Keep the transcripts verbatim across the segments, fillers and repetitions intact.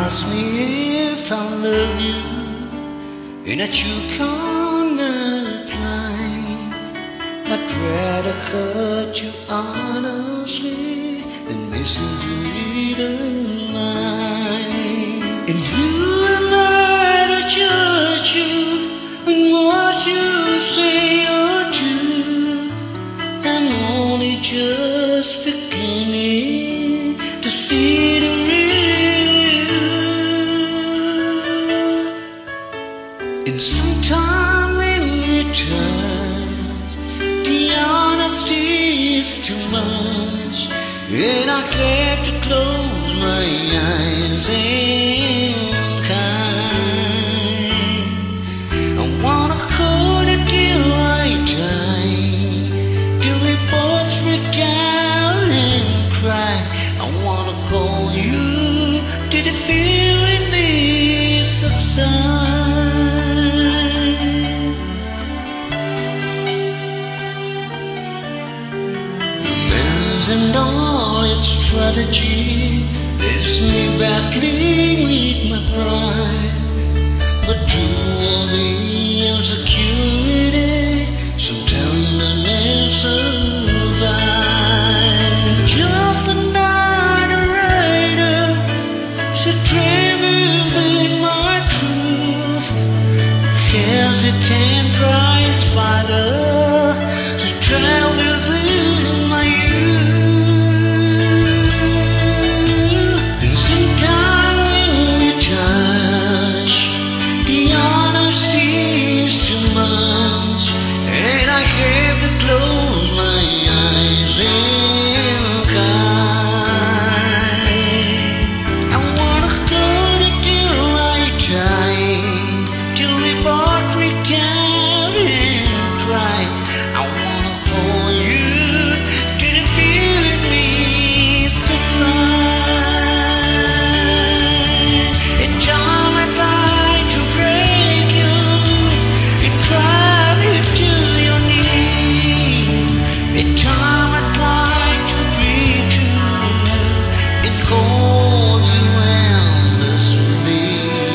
ask me if I love you, and that you can't reply. I'd rather hurt you honestly than listen to read a lie. And who am I to judge you and what you say or do? I'm only just beginning to see the real you. And sometime in return, the honesty is too much, and I have to close my eyes and hide. I wanna hold it till I die, till we both break down and cry. I wanna hold you till the fear in me subsides. Romance and all its strategy leaves me battling with my pride, but through all the insecurity, some tenderness survives. Just another rider, so travel in my truth. Hesitant prize fighter, so travel within my youth. And sometime when we touch, the honesty is too much, and I have to close my eyes and cry. I wanna hold it till I die, till we both break down and cry. I wanna hold you till the fear in me subsides. And time I'd like to break you and drive you to your knees. And time I'd like to breathe you and hold you endlessly.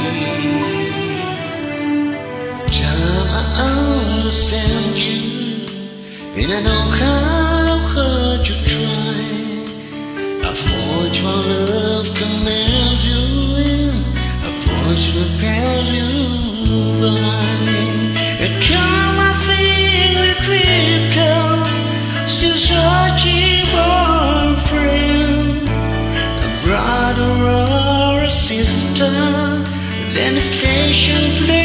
Time I understand you, and I know how hard you try. I forge my love commands you in, I forge the paths you by. And come I think we drifters, still searching for a friend, a brother or a sister, then the fashion flame.